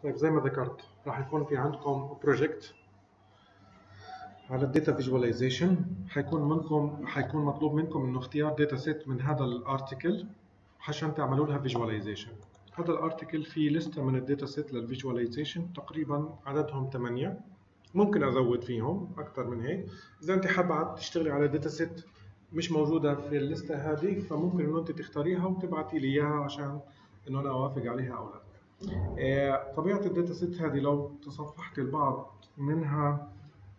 طيب زي ما ذكرت راح يكون في عندكم بروجكت على الداتا فيجواليزيشن. حيكون مطلوب منكم انه اختيار داتا سيت من هذا الارتكل عشان تعملوا لها فيجواليزيشن. هذا الارتكل فيه لسته من الداتا سيت للفيجواليزيشن، تقريبا عددهم 8، ممكن ازود فيهم اكثر من هيك. اذا انت حابه تشتغلي على داتا سيت مش موجوده في اللسته هذه، فممكن انه انت تختاريها وتبعتي لي اياها عشان انه انا اوافق عليها او لا. طبيعه الداتا سيت هذه لو تصفحت البعض منها،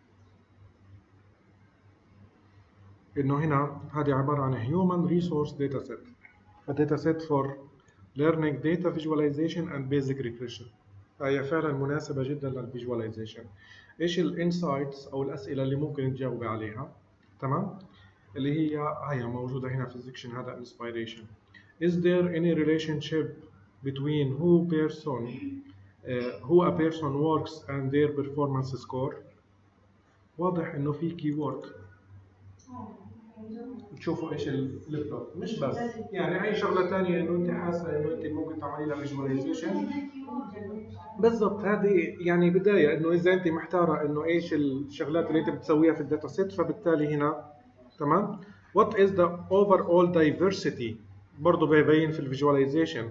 انه هنا هذه عباره عن Human Resource Data Set، a data set for learning data visualization and basic regression. هي فعلا مناسبه جدا للفيجواليزيشن. ايش الانسايتس او الاسئله اللي ممكن تجاوبي عليها؟ تمام، اللي هي موجوده هنا في السكشن هذا inspiration. Is there any relationship between who a person works and their performance score؟ واضح انه في keyword. تشوفوا ايش البلوت، مش بس يعني اي شغله ثانيه انه انت حاسه انه انت ممكن تعملي لها فيجواليزيشن. بالضبط، هذه يعني بدايه انه اذا انت محتاره انه ايش الشغلات اللي انت بتسويها في الداتا سيت، فبالتالي هنا تمام. What is the overall diversity؟ برضه بيبين في الفيجواليزيشن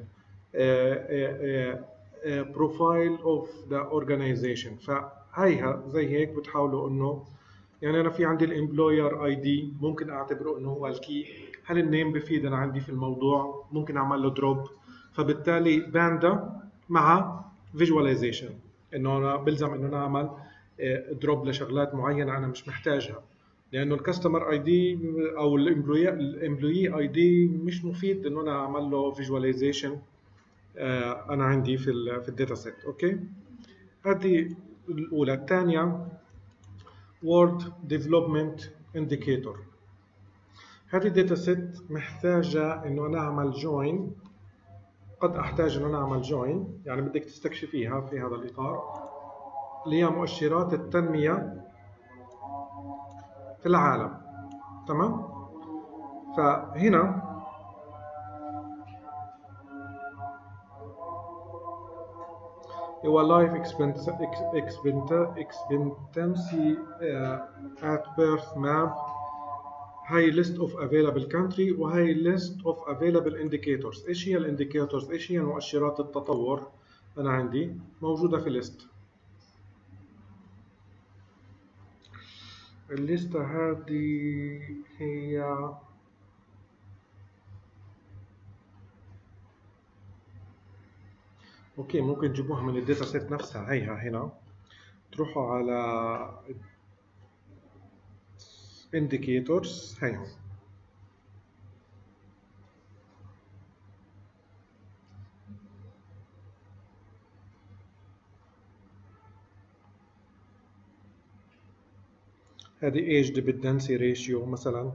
profile of the organization. فهيها زي هيك بتحاولوا انه يعني انا في عندي الامبلوير اي دي، ممكن اعتبره انه هو الكي. هل النيم بفيد انا عندي في الموضوع؟ ممكن اعمل له دروب. فبالتالي باندا مع فيجواليزيشن انه انا بلزم انه انا اعمل دروب لشغلات معينه انا مش محتاجها، لانه الكاستمر اي دي او الامبلوي اي دي مش مفيد انه انا اعمل له فيجواليزيشن انا عندي في الداتا سيت. اوكي، هذه الاولى. الثانيه Word Development Indicator. هذه الداتا سيت محتاجة إنه أنا أعمل جوين. قد أحتاج إنه أنا أعمل جوين، يعني بدك تستكشفيها في هذا الإطار، اللي هي مؤشرات التنمية في العالم. تمام؟ فهنا هو life expectancy at birth map. هاي list of available country وهي list of available indicators. ايش هي الانديكيتورز؟ ايش هي مؤشرات التطور؟ انا عندي موجودة في list. الليستة هذه هي اوكي، ممكن تجيبوها من الداتا سيت نفسها. هيها هنا تروحوا على indicators، هيهم هذه age dependency ratio مثلا،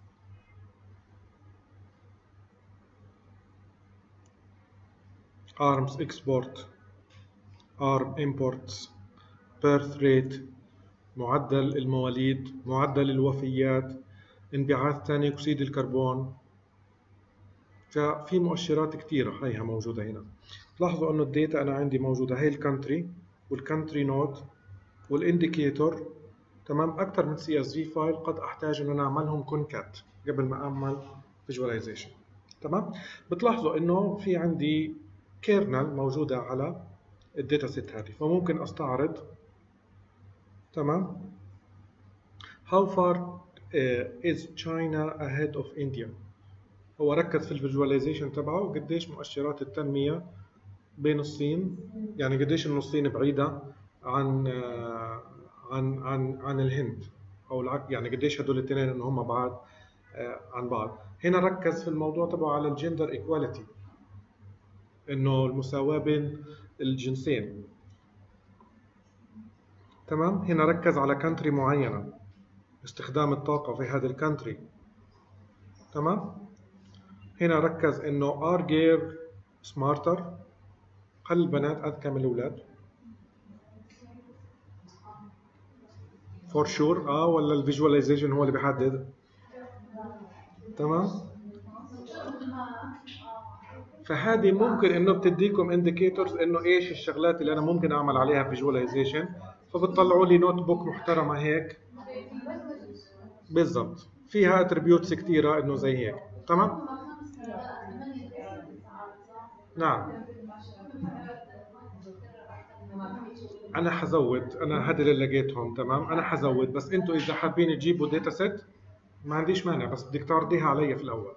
arms export، arm imports، birth rate، معدل المواليد، معدل الوفيات، انبعاث ثاني اكسيد الكربون. ففي مؤشرات كثيره هيها موجوده هنا. لاحظوا انه الداتا انا عندي موجوده، هي الكانتري والكانتري نود والانديكيتور. تمام، اكثر من CSV فايل قد احتاج ان انا اعملهم كونكات قبل ما اعمل فيجواليزيشن. تمام، بتلاحظوا انه في عندي كيرنل موجوده على الداتا سيت هذه، فممكن استعرض. تمام، how far is China ahead of India؟ هو ركز في الفيجواليزيشن تبعه قديش مؤشرات التنميه بين الصين، يعني قديش انه الصين بعيده عن عن الهند، او يعني قديش هدول الاثنين انه هم بعاد عن بعض. هنا ركز في الموضوع تبعه على الجندر ايكواليتي، انه المساواه بين الجنسين. تمام، هنا ركز على كانتري معينه، استخدام الطاقه في هذه الكانتري. تمام، هنا ركز انه are girl smarter، هل البنات اذكى من الاولاد؟ فور شور ولا الفيجواليزيشن هو اللي بيحدد؟ تمام، فهذه ممكن انه بتديكم انديكيتورز انه ايش الشغلات اللي انا ممكن اعمل عليها فيجواليزيشن، فبتطلعوا لي نوت بوك محترمه هيك. بالضبط، فيها اتريبيوتس كثيره انه زي هيك. تمام. نعم. انا حزود، انا هذا اللي لقيتهم. تمام، انا حزود، بس انتوا اذا حابين تجيبوا داتا سيت ما عنديش مانع، بس بدك تعرضيها علي في الاول.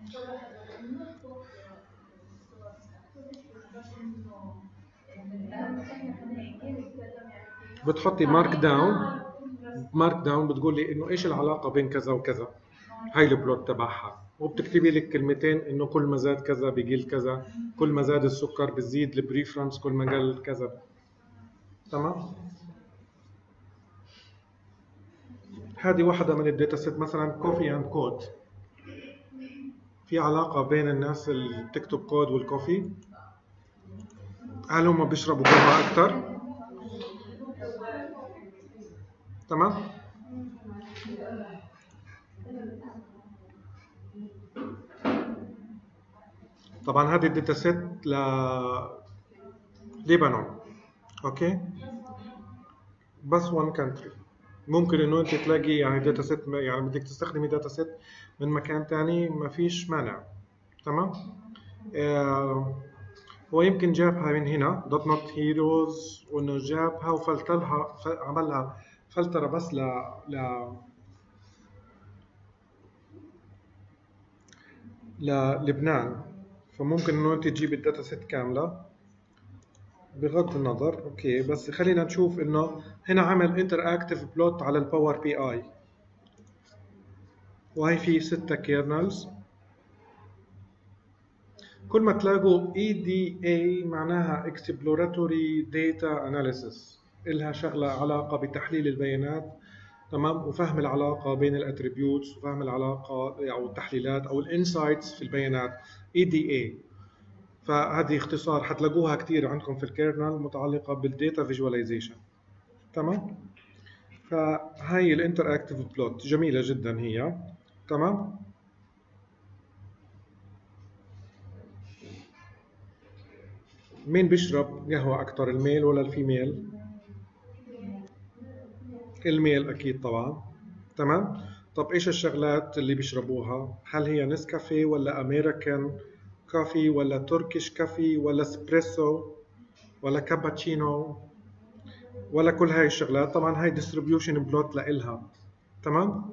بتحطي مارك داون، مارك داون بتقول لي انه ايش العلاقه بين كذا وكذا، هاي البلوت تبعها، وبتكتبي لك كلمتين انه كل ما زاد كذا بيقل كذا، كل ما زاد السكر بتزيد البريفرنس، كل ما قل كذا. تمام. هذه واحدة من الداتا سيت، مثلا كوفي اند كود، في علاقة بين الناس اللي بتكتب كود والكوفي؟ هل هم بيشربوا قهوة أكثر؟ تمام. طبعا هذه الداتا سيت للبنان، اوكي، بس وان كانتري. ممكن انه انت تلاقي يعني داتا سيت، يعني بدك تستخدمي داتا سيت من مكان تاني، ما فيش مانع. تمام. هو يمكن جابها من هنا دوت نوت هيروز، وانه جابها وفلترها، عملها فلترة بس ل للبنان. فممكن انه انت تجيب الداتا سيت كاملة بغض النظر. اوكي، بس خلينا نشوف انه هنا عمل انتر اكتيف بلوت على الباور بي اي، وهي في 6 كيرنلز. كل ما تلاقوا EDA معناها Exploratory Data Analysis، إلها شغلة علاقة بتحليل البيانات. تمام، وفهم العلاقة بين الاتريبيوتس، وفهم العلاقة أو التحليلات أو الانسايتس في البيانات، EDA. فهذه اختصار حتلاقوها كثير عندكم في الكيرنل متعلقة بالديتا فيجواليزيشن. تمام. فهاي الانتر اكتيف بلوت جميلة جدا هي. تمام. مين بيشرب قهوة أكتر، الميل ولا الفيميل؟ الميل أكيد طبعا. تمام. طب إيش الشغلات اللي بيشربوها؟ هل هي نسكافيه ولا أمريكان كافي ولا تركيش كافي ولا اسبريسو ولا كابتشينو ولا كل هاي الشغلات؟ طبعا هاي ديستريبيوشن بلوت لإلها. تمام.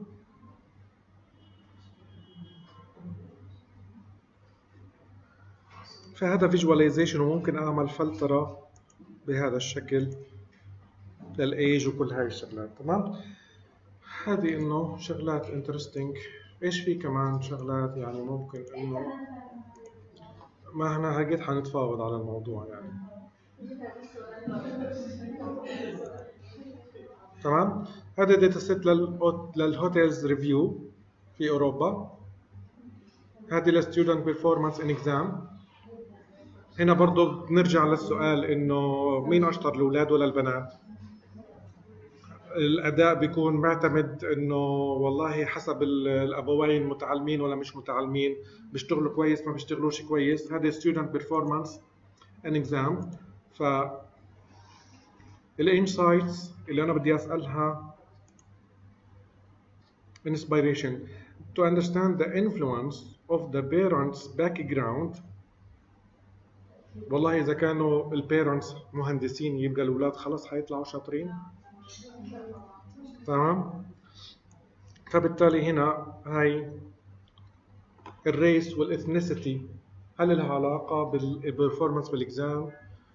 فهذا فيجواليزيشن، وممكن أعمل فلترة بهذا الشكل للإيج وكل هاي الشغلات. تمام. هذه إنه شغلات انترستينج. إيش في كمان شغلات يعني ممكن إنه ما احنا هيك حنتفاوض على الموضوع يعني. تمام. هذا داتا سيت للهوتيلز ريفيو في اوروبا. هذه للستودنت بيرفورمانس ان اكزام. هنا برضو بنرجع للسؤال انه مين اشطر، الاولاد ولا البنات؟ الاداء بيكون معتمد انه والله حسب الابوين متعلمين ولا مش متعلمين، بيشتغلوا كويس ما بيشتغلوش كويس. هذه ستودنت بيرفورمانس ان اكزام. ف الانسايتس اللي انا بدي اسالها inspiration to understand the influence of the parents background. والله اذا كانوا البيرنتس مهندسين يبقى الاولاد خلص حيطلعوا شاطرين. تمام. فبالتالي هنا هاي الريس والاثنيسيتي هل لها علاقه بالبرفورمانس بالاكزام؟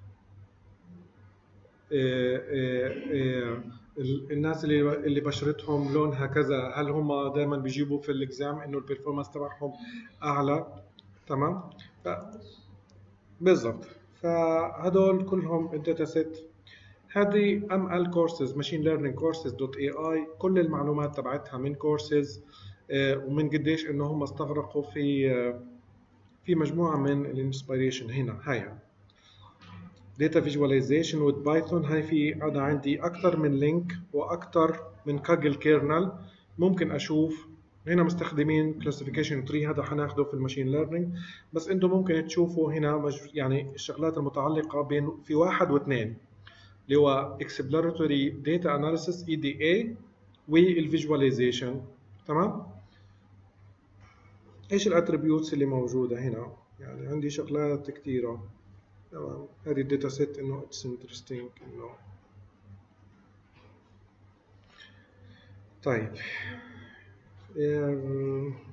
الناس اللي بشرتهم لونها كذا هل هم دائما بيجيبوا في الاكزام انه البرفورمانس تبعهم اعلى؟ تمام. بالضبط. فهدول كلهم الداتا سيت. هذه ML كورسز، ماشين ليرنينج كورسز دوت اي اي، كل المعلومات تبعتها من كورسز. ومن قديش انه هم استغرقوا في مجموعه من الانسبيريشن. هنا هاي داتا فيجواليزيشن وذ بايثون. هاي في انا عندي اكثر من لينك واكثر من كاجل كيرنل، ممكن اشوف هنا مستخدمين كلاسيفيكيشن تري، هذا حناخده في الماشين ليرنينج، بس انتم ممكن تشوفوا هنا يعني الشغلات المتعلقه بين في واحد واثنين اللي هو exploratory data analysis EDA والفيجواليزيشن. تمام. ايش الاتريبيوتس اللي موجوده هنا؟ يعني عندي شغلات كثيره. تمام. هذه الداتا سيت انه اتس انترستينج انه طيب